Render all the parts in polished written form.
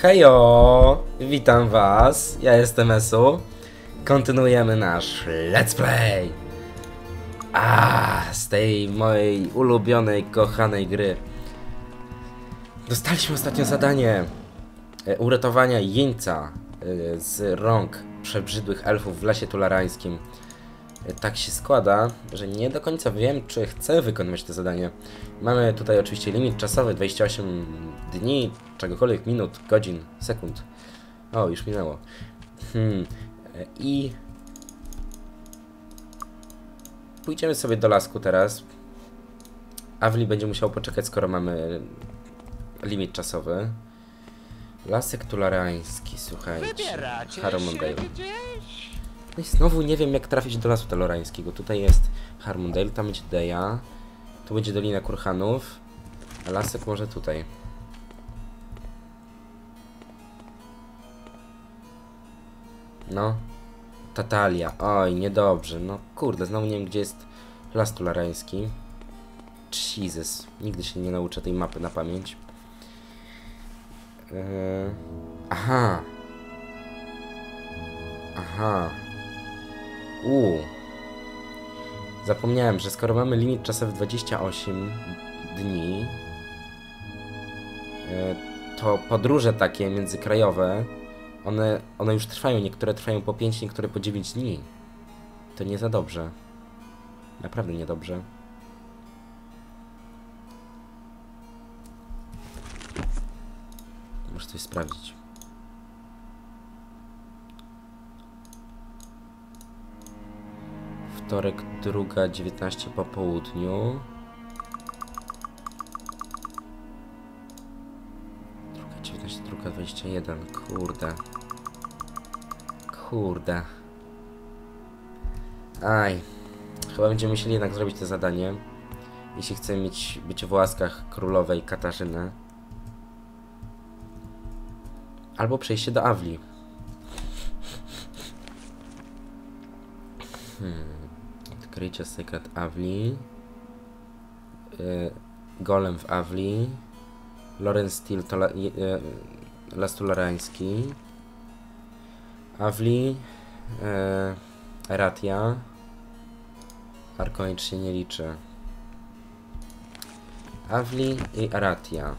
Hejo! Witam was, ja jestem Esu. Kontynuujemy nasz let's play z tej mojej ulubionej, kochanej gry. Dostaliśmy ostatnio zadanie uratowania jeńca z rąk przebrzydłych elfów w lesie tularańskim. Tak się składa, że nie do końca wiem, czy chcę wykonywać to zadanie. Mamy tutaj oczywiście limit czasowy 28 dni, czegokolwiek, minut, godzin, sekund. O, już minęło. I pójdziemy sobie do lasku teraz. Avli będzie musiał poczekać, skoro mamy limit czasowy. Lasek tularański, słuchajcie. Harmondale. No i znowu nie wiem, jak trafić do lasu tularańskiego. Tutaj jest Harmondale, tam będzie Deja. Tu będzie Dolina Kurhanów. A lasek może tutaj. No. Tatalia. Oj, niedobrze. No kurde, znowu nie wiem, gdzie jest las tularański. Jesus. Nigdy się nie nauczę tej mapy na pamięć. Aha. Aha. Zapomniałem, że skoro mamy limit czasowy 28 dni, to podróże takie międzykrajowe, one już trwają. Niektóre trwają po 5, niektóre po 9 dni. To nie za dobrze. Naprawdę niedobrze. Muszę coś sprawdzić. Wtorek, 2:19 po południu. 2:19, 2:21. Kurde. Aj. Chyba będziemy musieli jednak zrobić to zadanie, jeśli chcemy być w łaskach królowej Katarzyny. Albo przejście do Avli. Odkrycie Secret Avli. Golem w Avli. Lorensteel to las tularański. Avli. Eratia. Arkonicz się nie liczy. Avli i Eratia.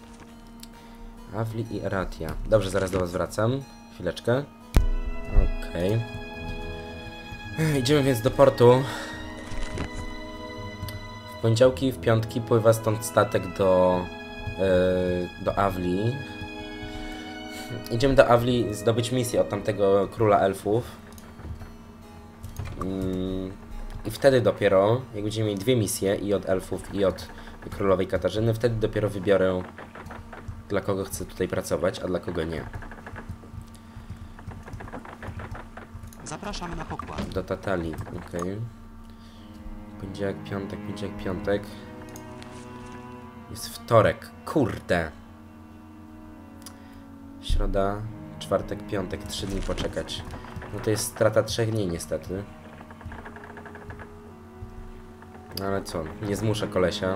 Avli i Eratia. Dobrze, zaraz do was wracam. Chwileczkę. Okej. Idziemy więc do portu. W poniedziałki i w piątki pływa stąd statek do Avli. Idziemy do Avli zdobyć misję od tamtego króla elfów. I wtedy dopiero, jak będziemy mieli dwie misje, i od elfów, i od królowej Katarzyny, wtedy dopiero wybiorę, dla kogo chcę tutaj pracować, a dla kogo nie. Zapraszam na pokład. Do Tatalii, okej. Poniedziałek, piątek. Jest wtorek, kurde. Środa, czwartek, piątek, 3 dni poczekać. No to jest strata 3 dni niestety. Ale co, nie zmuszę kolesia.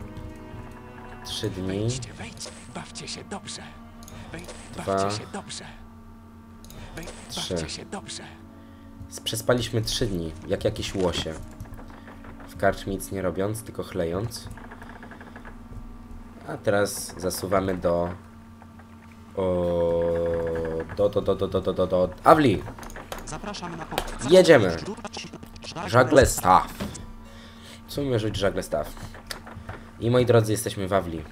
3 dni. Wejdźcie, bawcie się dobrze. Bawcie się dobrze. 3. Bawcie się dobrze. Przespaliśmy 3 dni, jak jakieś łosie. W karczmie nic nie robiąc, tylko chlejąc. A teraz zasuwamy do Avli. Zapraszam na pokład. Jedziemy. Żagle staw. Co umie rzucić żagle staw? I moi drodzy, jesteśmy w Avli.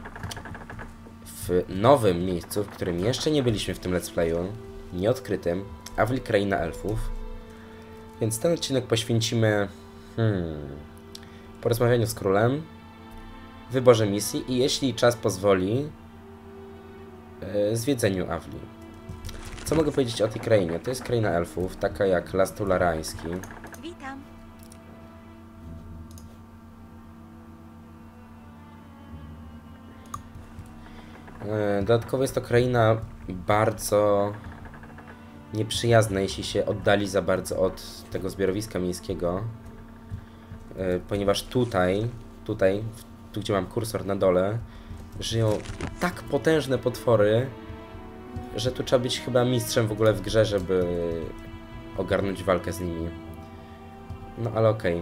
W nowym miejscu, w którym jeszcze nie byliśmy w tym let's playu. Nieodkrytym. Avli, kraina elfów. Więc ten odcinek poświęcimy porozmawianiu z królem, wyborze misji i jeśli czas pozwoli, zwiedzeniu Avli. Co mogę powiedzieć o tej krainie? To jest kraina elfów, taka jak las tularański. Witam. Dodatkowo jest to kraina bardzo nieprzyjazna, jeśli się oddali za bardzo od tego zbiorowiska miejskiego. Ponieważ tutaj, tu gdzie mam kursor na dole, żyją tak potężne potwory, że tu trzeba być chyba mistrzem w ogóle w grze, żeby ogarnąć walkę z nimi. No ale okej.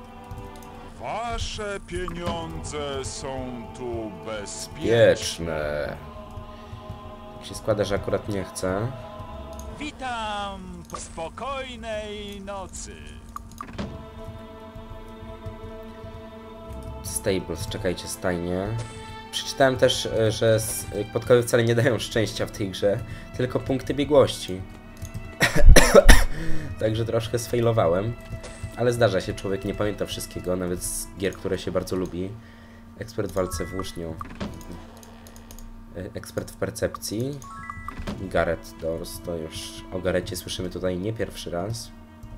Wasze pieniądze są tu bezpieczne. Wieczne. Tak się składa, że akurat nie chcę. Witam po spokojnej nocy. Stables, czekajcie, stajnie. Przeczytałem też, że podkowy wcale nie dają szczęścia w tej grze, tylko punkty biegłości. Także troszkę sfailowałem. Ale zdarza się, człowiek nie pamięta wszystkiego, nawet z gier, które się bardzo lubi. Ekspert w walce włócznią. Ekspert w percepcji. Gareth Doors, to już o Garecie słyszymy tutaj nie pierwszy raz.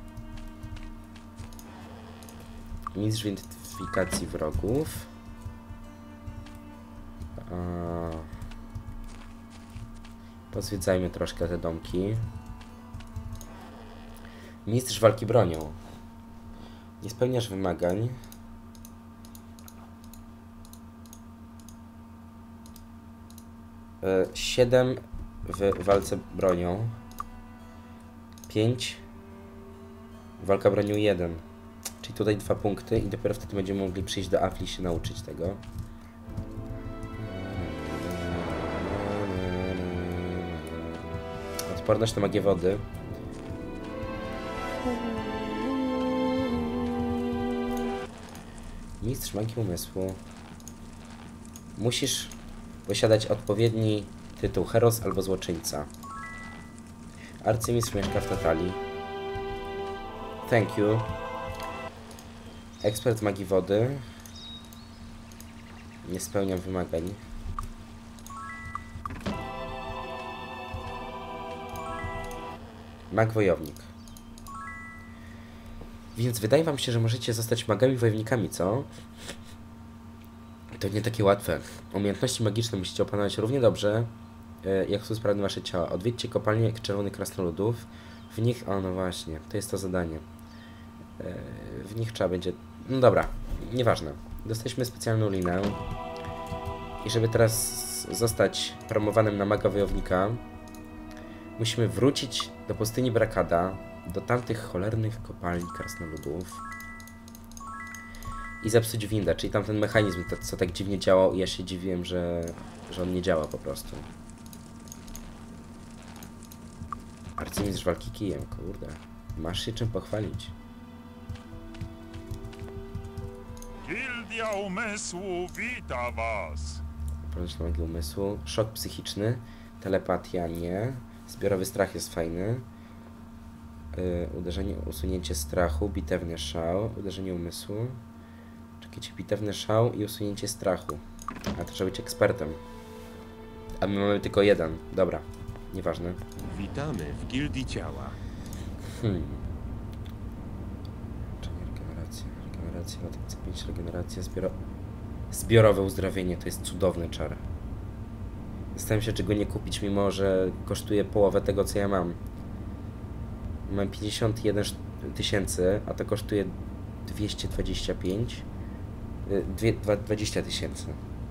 Mistrz w identyfikacji wrogów. Pozwiedzajmy troszkę te domki. Mistrz walki bronią. Nie spełniasz wymagań. Yy, 7 w walce bronią. 5 walka bronią 1. Czyli tutaj 2 punkty i dopiero wtedy będziemy mogli przyjść do Afli i się nauczyć tego. Odporność na magię wody. Mistrz magii umysłu. Musisz posiadać odpowiedni tytuł Heros albo Złoczyńca. Arcymistrz mieszka w Tatalii. Thank you. Ekspert magii wody. Nie spełniam wymagań. Mag wojownik. Więc wydaje wam się, że możecie zostać magami wojownikami, co? To nie takie łatwe. Umiejętności magiczne musicie opanować równie dobrze, jak są sprawne wasze ciała. Odwiedźcie kopalnię czerwonych krasnoludów. W nich... O, no właśnie. To jest to zadanie. W nich trzeba będzie... No dobra. Nieważne. Dostaliśmy specjalną linę. I żeby teraz zostać promowanym na maga wojownika, musimy wrócić do pustyni Brakada, do tamtych cholernych kopalni krasnoludów i zepsuć windę, czyli tamten mechanizm, co tak dziwnie działał i ja się dziwiłem, że on nie działa po prostu. Arcymistrz walki kijem, kurde. Masz się czym pochwalić. Gildia Umysłu wita was. Ponoć na magię umysłu. Szok psychiczny. Telepatia nie. Zbiorowy strach jest fajny. Uderzenie, usunięcie strachu. Bitewny szał. Uderzenie umysłu. Czekajcie, bitewny szał i usunięcie strachu. A to trzeba być ekspertem. A my mamy tylko jeden. Dobra. Nieważne. Witamy w Gildii Ciała. Regeneracja. Regeneracja, latek C5, regeneracja, zbiorowe uzdrowienie. To jest cudowny czar. Zastanawiam się, czego nie kupić, mimo że kosztuje połowę tego, co ja mam. Mam 51 tysięcy, a to kosztuje 225. 20 tysięcy.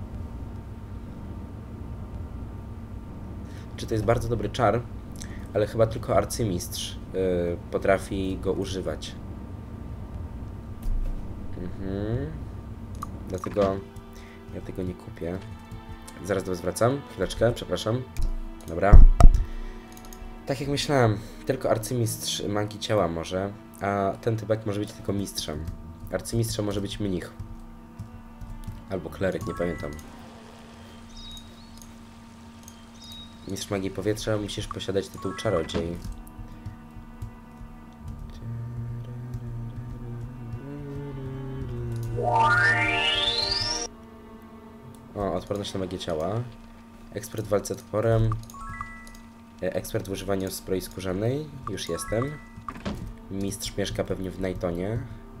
Czy to jest bardzo dobry czar, ale chyba tylko arcymistrz potrafi go używać. Dlatego ja tego nie kupię. Zaraz do was wracam. Chwileczkę, przepraszam. Dobra. Tak jak myślałem, tylko arcymistrz magii ciała może, a ten typek może być tylko mistrzem. Arcymistrzem może być mnich. Albo kleryk, nie pamiętam. Mistrz magii powietrza, musisz posiadać tytuł czarodziej. O, odporność na magię ciała. Ekspert w walce toporem. Ekspert w używaniu zbroi skórzanej. Już jestem. Mistrz mieszka pewnie w Nighttonie.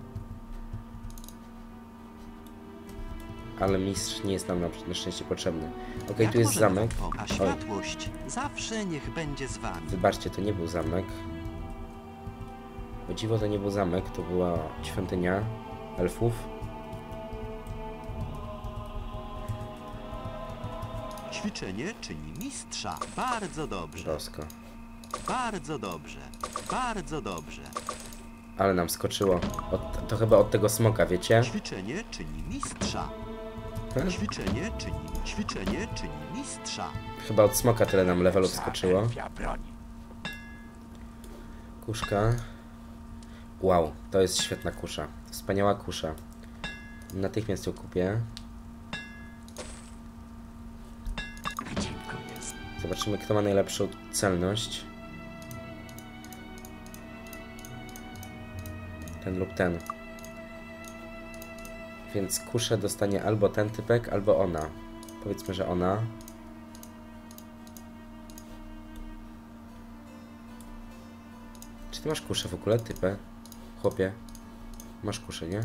Ale mistrz nie jest nam na szczęście potrzebny. Okej, tu jest zamek. A światłość zawsze niech będzie z wami. Wybaczcie, to nie był zamek. O dziwo, to nie był zamek, to była świątynia elfów. Ćwiczenie czyni mistrza. Bardzo dobrze. Bosko. Bardzo dobrze. Bardzo dobrze. Ale nam skoczyło. To chyba od tego smoka, wiecie? Ćwiczenie czyni mistrza. Ćwiczenie czyni mistrza. Chyba od smoka tyle nam levelów skoczyło. Elfia broń. Kuszka. Wow, to jest świetna kusza. Wspaniała kusza. Natychmiast ją kupię. Gdzie go jest? Zobaczymy, kto ma najlepszą celność. Ten lub ten. Więc kuszę dostanie albo ten typek, albo ona. Powiedzmy, że ona. Czy ty masz kuszę w ogóle, typę? Chłopie. Masz kuszę, nie?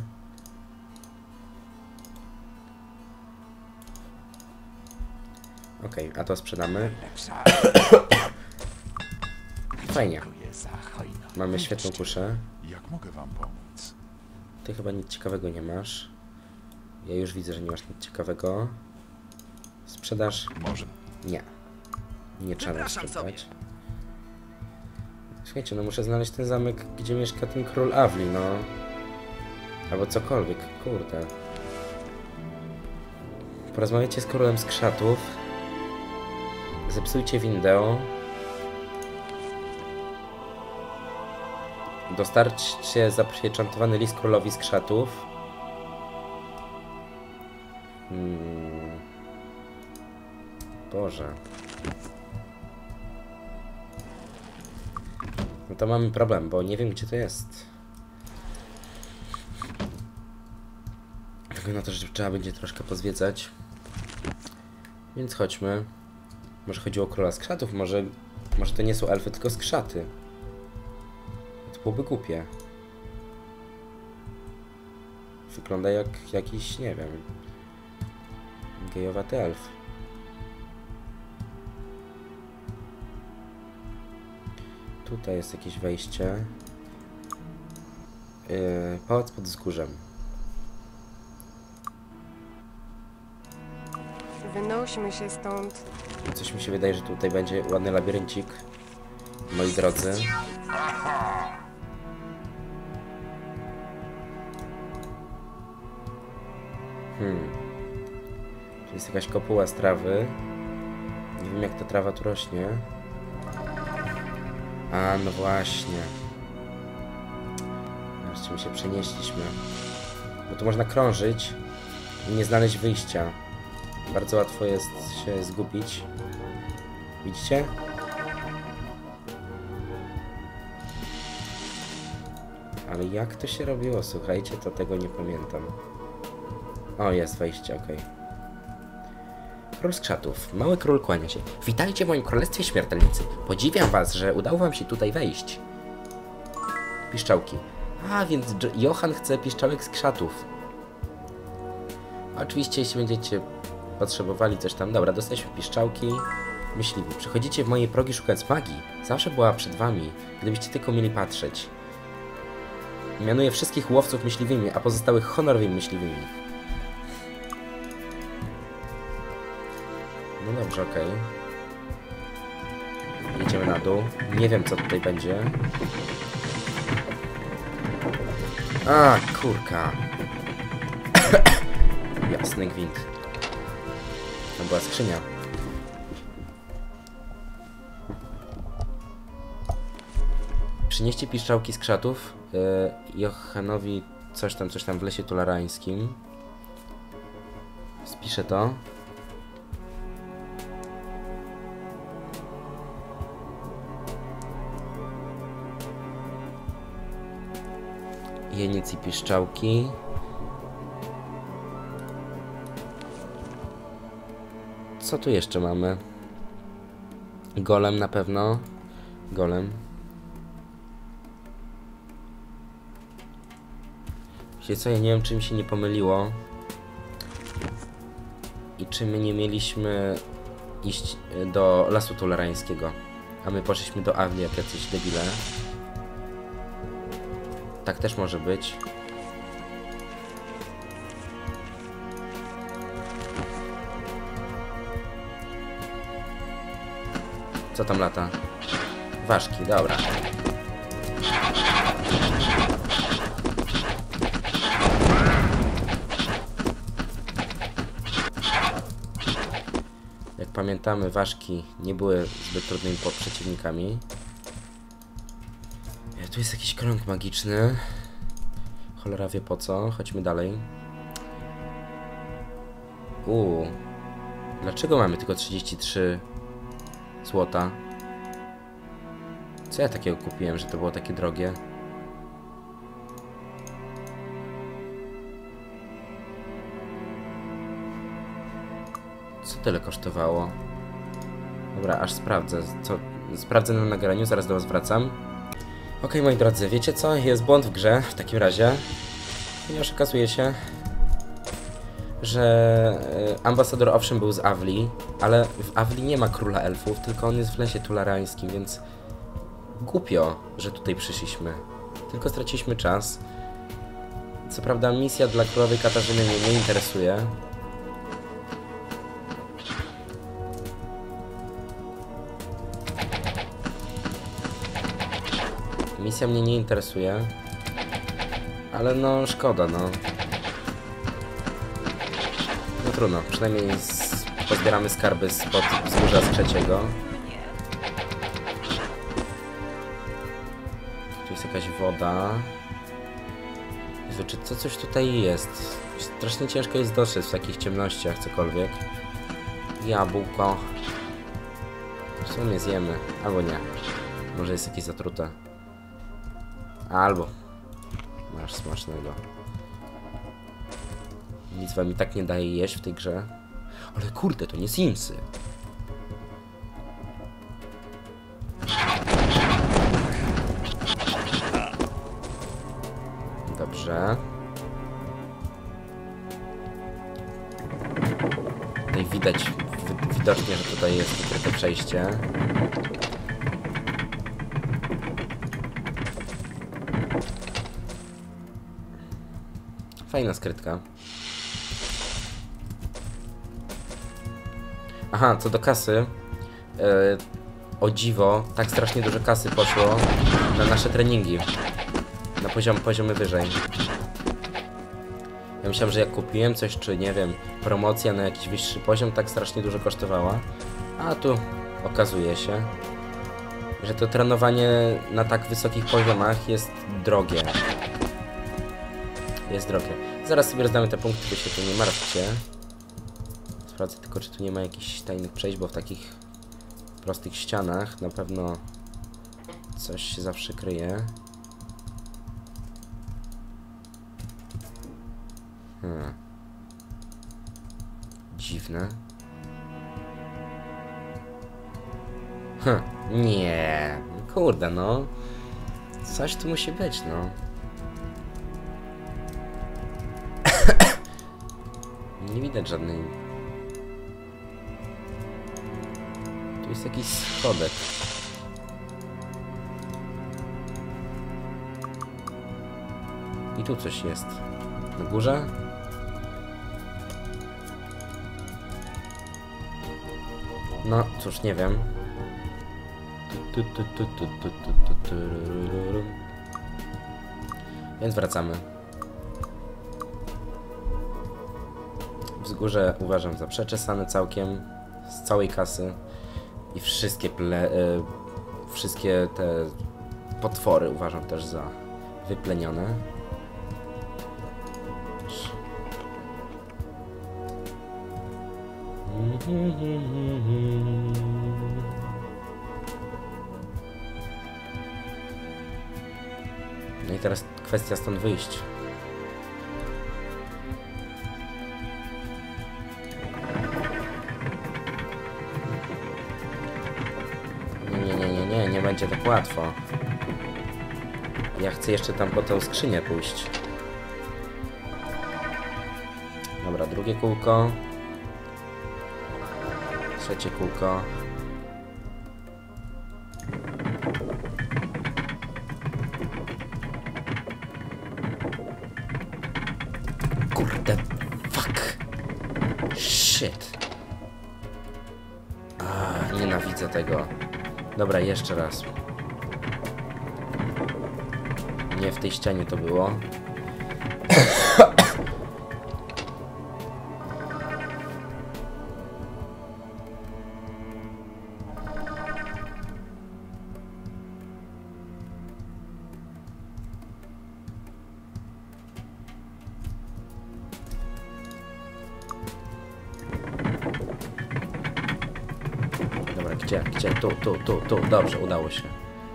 Okej, a to sprzedamy. Lepsza. Fajnie. Dziękuję za hojność. Mamy świetną kuszę. Jak mogę wam pomóc? Ty chyba nic ciekawego nie masz. Ja już widzę, że nie masz nic ciekawego. Sprzedaż? Może. Nie. Nie trzeba sprzedać. Słuchajcie, no muszę znaleźć ten zamek, gdzie mieszka ten król Avli, no. Albo cokolwiek, kurde. Porozmawiajcie z królem skrzatów. Zepsujcie windę. Dostarczcie zapieczętowany list królowi skrzatów. Boże. No to mamy problem, bo nie wiem, gdzie to jest. Wygląda na to, że trzeba będzie troszkę pozwiedzać. Więc chodźmy. Może chodziło o króla skrzatów, może to nie są elfy, tylko skrzaty. To byłoby głupie. Wygląda jak jakiś, nie wiem, gejowaty elf. Tutaj jest jakieś wejście. Pałac pod wzgórzem. Wynośmy się stąd. Coś mi się wydaje, że tutaj będzie ładny labiryncik. Moi drodzy. Tu jest jakaś kopuła z trawy. Nie wiem, jak ta trawa tu rośnie. A, no właśnie. Wreszcie my się przenieśliśmy. Bo tu można krążyć i nie znaleźć wyjścia. Bardzo łatwo jest się zgubić. Widzicie? Ale jak to się robiło? Słuchajcie, to tego nie pamiętam. O, jest wejście, okej. Król skrzatów. Mały król kłania się. Witajcie w moim królestwie śmiertelnicy. Podziwiam was, że udało wam się tutaj wejść. Piszczałki. A, więc Johan chce piszczałek skrzatów. Oczywiście, jeśli będziecie potrzebowali coś tam. Dobra, dostaliśmy piszczałki. Myśliwi. Przychodzicie w moje progi szukając magii. Zawsze była przed wami, gdybyście tylko mieli patrzeć. Mianuję wszystkich łowców myśliwymi, a pozostałych honorowymi myśliwymi. No dobrze, okej. Jedziemy na dół. Nie wiem, co tutaj będzie. A, kurka. Jasny gwint. To była skrzynia. Przynieście piszczałki z krzatów Johanowi coś tam w lesie tularańskim. Spiszę to. Jeniec i piszczałki. Co tu jeszcze mamy? Golem na pewno. Golem. Wiecie co, ja nie wiem, czy mi się nie pomyliło. I czy my nie mieliśmy iść do lasu tularańskiego. A my poszliśmy do Avli jak jacyś debile. Tak też może być. Co tam lata? Ważki, dobra. Jak pamiętamy, ważki nie były zbyt trudnymi przeciwnikami. Tu jest jakiś krąg magiczny. Cholera wie po co. Chodźmy dalej. Dlaczego mamy tylko 33 złota? Co ja takiego kupiłem, że to było takie drogie? Co tyle kosztowało? Dobra, aż sprawdzę. Sprawdzę na nagraniu, zaraz do was wracam. Okej, moi drodzy, wiecie co? Jest błąd w grze w takim razie. Ponieważ okazuje się, że ambasador owszem był z Awli, ale w Awli nie ma króla elfów, tylko on jest w lesie tularańskim, więc głupio, że tutaj przyszliśmy. Tylko straciliśmy czas. Co prawda misja dla królowej Katarzyny mnie nie interesuje. Misja mnie nie interesuje. Ale no szkoda, no. No trudno, przynajmniej pozbieramy skarby spod wzgórza z trzeciego. Tu jest jakaś woda. Jezu, czy to coś tutaj jest? Strasznie ciężko jest dostrzec w takich ciemnościach cokolwiek. Jabłko. W sumie zjemy, albo nie. Może jest jakieś zatrute. Albo masz smacznego. Nic wam i tak nie daje jeść w tej grze. Ale kurde, to nie Simsy. Dobrze. Tutaj widać widocznie, że tutaj jest ukryte przejście. Fajna skrytka. Aha, co do kasy. O dziwo, tak strasznie dużo kasy poszło na nasze treningi. Na poziomy wyżej. Ja myślałem, że jak kupiłem coś, czy nie wiem, promocja na jakiś wyższy poziom, tak strasznie dużo kosztowała. A tu okazuje się, że to trenowanie na tak wysokich poziomach jest drogie. Jest drogie. Zaraz sobie rozdamy te punkty, by się tu nie martwcie. Sprawdzę tylko, czy tu nie ma jakichś tajnych przejść, bo w takich prostych ścianach na pewno coś się zawsze kryje. Dziwne. Nie. Kurde, no. Coś tu musi być, no. Nie widać żadnej... Tu jest jakiś schodek. I tu coś jest. Na górze? No, cóż, nie wiem. Więc wracamy. Wzgórze uważam za przeczesane całkiem, z całej kasy i wszystkie te potwory uważam też za wyplenione. No i teraz kwestia stąd wyjść. Nie będzie tak łatwo. Ja chcę jeszcze tam po tą skrzynię pójść. Dobra, drugie kółko. Trzecie kółko. Kurde, fuck. Shit. Nienawidzę tego. Dobra, jeszcze raz. Nie, w tej ścianie to było. Dobra, gdzie? Tu. Dobrze, udało się.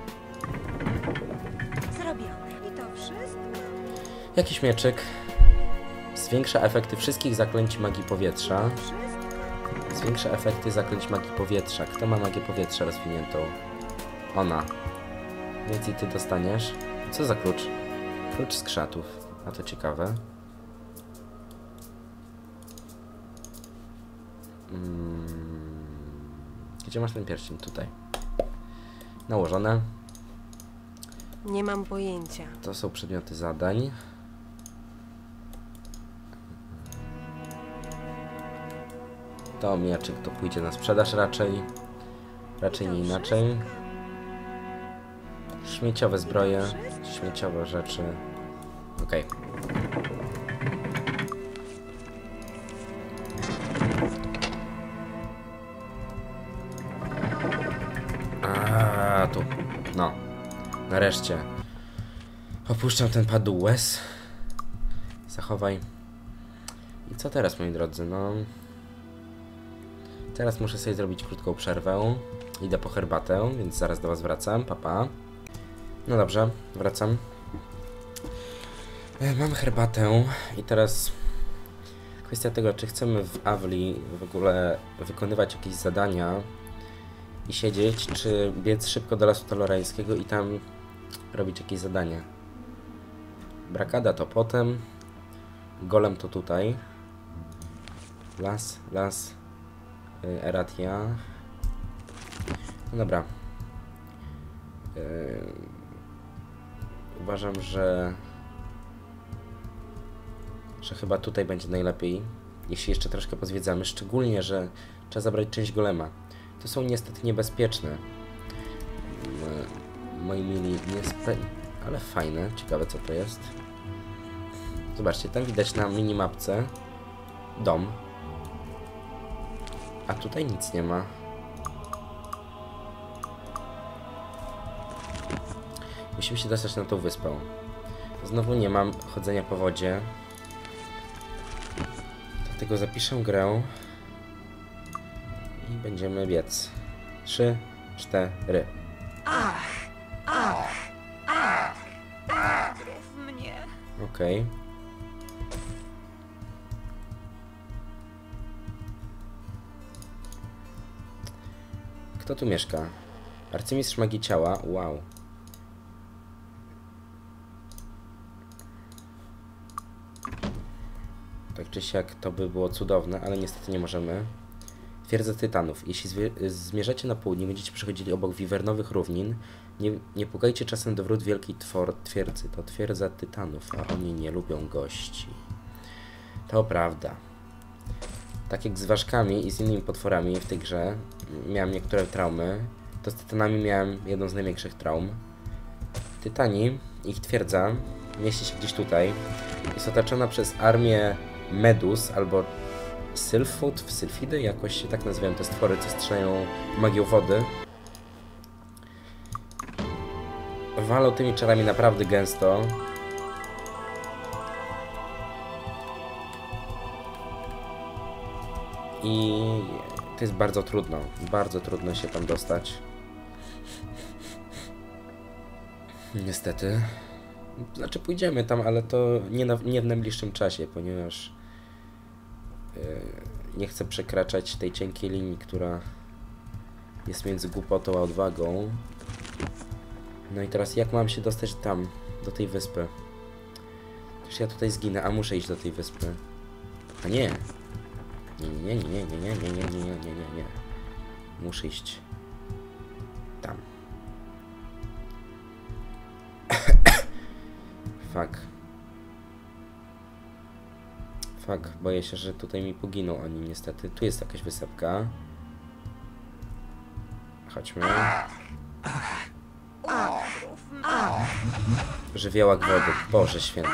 Zrobione. I to wszystko? Jakiś mieczyk. Zwiększa efekty wszystkich zaklęć magii powietrza. Zwiększa efekty zaklęć magii powietrza. Kto ma magię powietrza rozwiniętą? Ona. Więc i ty dostaniesz. Co za klucz? Klucz z krzatów. A to ciekawe. Gdzie masz ten pierścień? Tutaj. Nałożone. Nie mam pojęcia. To są przedmioty zadań. To mieczyk to pójdzie na sprzedaż raczej. Raczej nie inaczej. Śmieciowe zbroje. Śmieciowe rzeczy. Okej. Tu. No. Nareszcie. Opuszczam ten padł łez. Zachowaj. I co teraz, moi drodzy? No. Teraz muszę sobie zrobić krótką przerwę. Idę po herbatę, więc zaraz do was wracam. Pa. No dobrze, wracam. Mam herbatę i teraz kwestia tego, czy chcemy w Avli w ogóle wykonywać jakieś zadania i siedzieć, czy biec szybko do lasu talorańskiego i tam robić jakieś zadanie. Brakada to potem, golem to tutaj. Las, Eratia. No dobra. Uważam, że chyba tutaj będzie najlepiej, jeśli jeszcze troszkę pozwiedzamy, szczególnie, że trzeba zabrać część golema. To są niestety niebezpieczne. Moi mili, ale fajne, ciekawe co to jest. Zobaczcie, tam widać na minimapce dom, a tutaj nic nie ma. Musimy się dostać na tą wyspę. Znowu nie mam chodzenia po wodzie. Dlatego zapiszę grę i będziemy biec. 3, 4. Krew mnie. Okej. Kto tu mieszka? Arcymistrz magii ciała. Wow. Tak czy siak to by było cudowne, ale niestety nie możemy. Twierdza Tytanów. Jeśli zmierzacie na południe, będziecie przechodzili obok wiwernowych równin, nie pukajcie czasem do wrót wielkiej twierdzy. To twierdza Tytanów, a oni nie lubią gości. To prawda. Tak jak z ważkami i z innymi potworami w tej grze miałem niektóre traumy, to z Tytanami miałem jedną z największych traum. Tytani, ich twierdza, mieści się gdzieś tutaj. Jest otoczona przez armię Medus albo Sylfidy, jakoś się tak nazywają te stwory, co strzelają magią wody. Walą tymi czarami naprawdę gęsto. I to jest bardzo trudno się tam dostać. Niestety. Znaczy pójdziemy tam, ale to nie w najbliższym czasie, ponieważ nie chcę przekraczać tej cienkiej linii, która jest między głupotą a odwagą. No i teraz jak mam się dostać tam, do tej wyspy? Przecież ja tutaj zginę, a muszę iść do tej wyspy. A nie. Nie. Muszę iść tam. Fuck, boję się, że tutaj mi poginą oni niestety. Tu jest jakaś wysepka. Chodźmy. Żywiołak wody. Boże święty.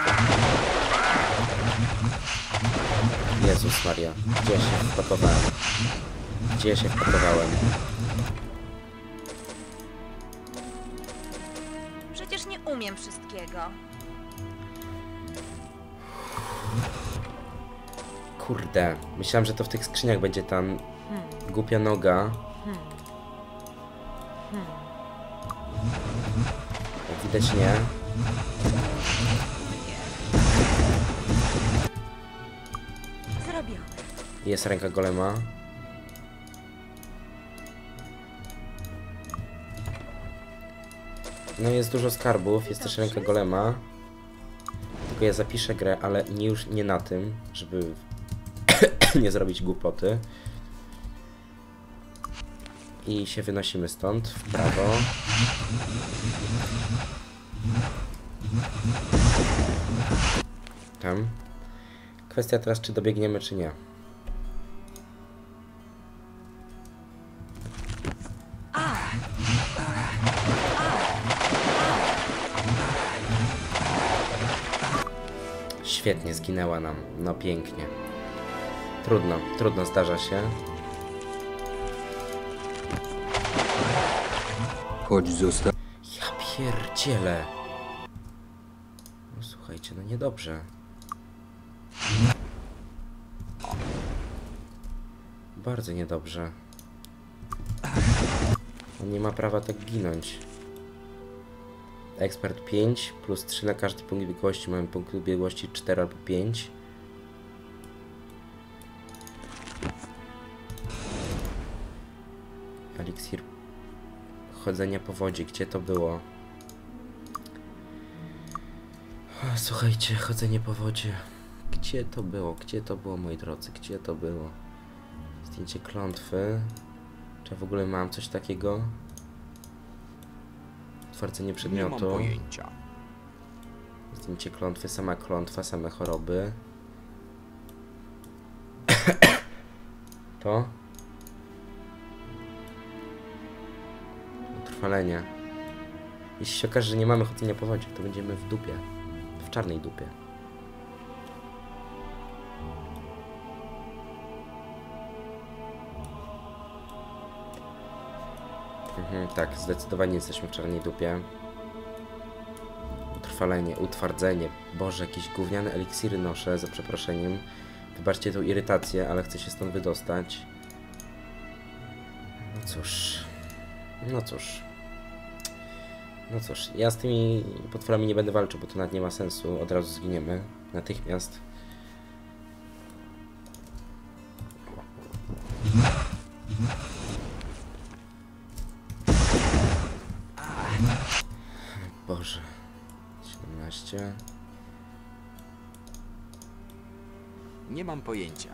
Jezus Maria. Gdzie ja się wpakowałem? Gdzie ja się wpakowałem? Przecież nie umiem wszystkiego. Kurde. Myślałem, że to w tych skrzyniach będzie tam głupia noga. Jak widać nie. Zrobione. Jest ręka golema. No jest dużo skarbów, jest też ręka golema. Tylko ja zapiszę grę, ale już nie na tym, żeby nie zrobić głupoty. I się wynosimy stąd, w prawo. Tam. Kwestia teraz, czy dobiegniemy, czy nie. Świetnie, zginęła nam. No pięknie. Trudno, zdarza się. Chodź zostaw. Ja pierdzielę. No słuchajcie, no niedobrze. Bardzo niedobrze. On nie ma prawa tak ginąć. Ekspert 5 plus 3 na każdy punkt biegłości. Mamy punkt biegłości 4 albo 5. Eliksir chodzenia po wodzie. Gdzie to było? O, słuchajcie, chodzenie po wodzie. Gdzie to było? Gdzie to było, moi drodzy? Gdzie to było? Zdjęcie klątwy. Czy ja w ogóle mam coś takiego? Utwardzenie przedmiotu. Nie mam pojęcia. Zdjęcie klątwy, sama klątwa, same choroby. To? Utrwalenie. Jeśli się okaże, że nie mamy chodzenia po wodzie, to będziemy w dupie. W czarnej dupie. Tak, zdecydowanie jesteśmy w czarnej dupie. Utrwalenie, utwardzenie. Boże, jakieś gówniane eliksiry noszę, za przeproszeniem. Wybaczcie tą irytację, ale chcę się stąd wydostać. No cóż. No cóż. No cóż, ja z tymi potworami nie będę walczył, bo to nawet nie ma sensu. Od razu zginiemy. Natychmiast. Boże. 17. Nie mam pojęcia.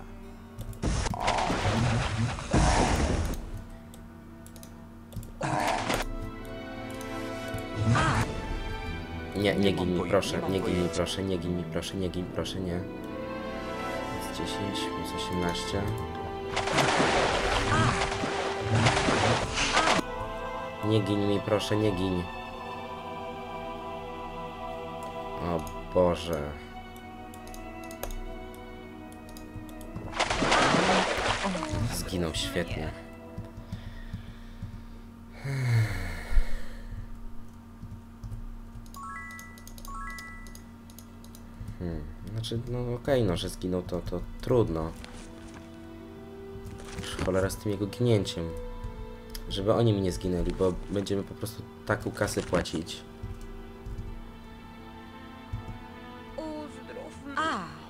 Nie gin mi, proszę, nie gin mi, proszę, nie gin mi, proszę, nie gin, proszę, nie. Jest 10, plus 18. Nie gin mi, proszę, nie gin. O Boże. Zginął świetnie. Znaczy, no okej, no, że zginął, to trudno. Już cholera z tym jego ginięciem. Żeby oni mi nie zginęli, bo będziemy po prostu taką kasę płacić. Uzdrów mnie.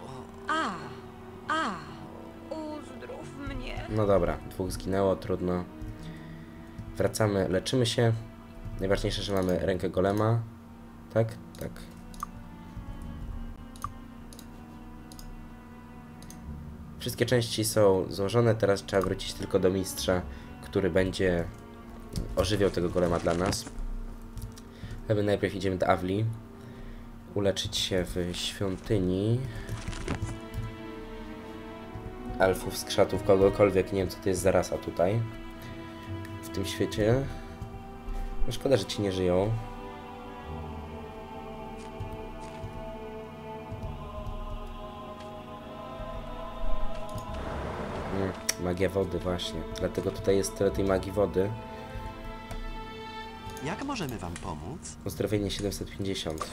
Uzdrów mnie. No dobra, 2 zginęło, trudno. Wracamy, leczymy się. Najważniejsze, że mamy rękę golema. Tak? Tak. Wszystkie części są złożone, teraz trzeba wrócić tylko do mistrza, który będzie ożywiał tego golema dla nas. My najpierw idziemy do Avli, uleczyć się w świątyni elfów, skrzatów, kogokolwiek, nie wiem co to jest za rasa tutaj. W tym świecie. No szkoda, że ci nie żyją. Magia wody właśnie. Dlatego tutaj jest tyle tej magii wody. Jak możemy wam pomóc? Uzdrowienie 750.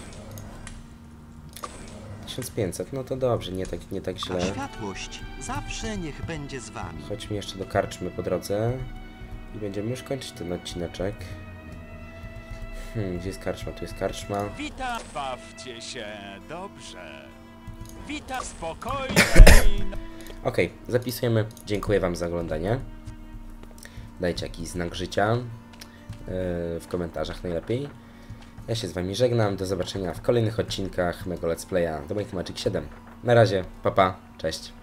1500, no to dobrze, nie tak A źle. światłość zawsze niech będzie z wami. Chodźmy jeszcze do karczmy po drodze. I będziemy już kończyć ten odcineczek. Gdzie jest karczma? Tu jest karczma. Witam, bawcie się dobrze. Witam spokojnie i... Okej, zapisujemy. Dziękuję wam za oglądanie. Dajcie jakiś znak życia w komentarzach najlepiej. Ja się z wami żegnam. Do zobaczenia w kolejnych odcinkach mego Let's Playa The Might and Magic 7. Na razie, pa pa, cześć.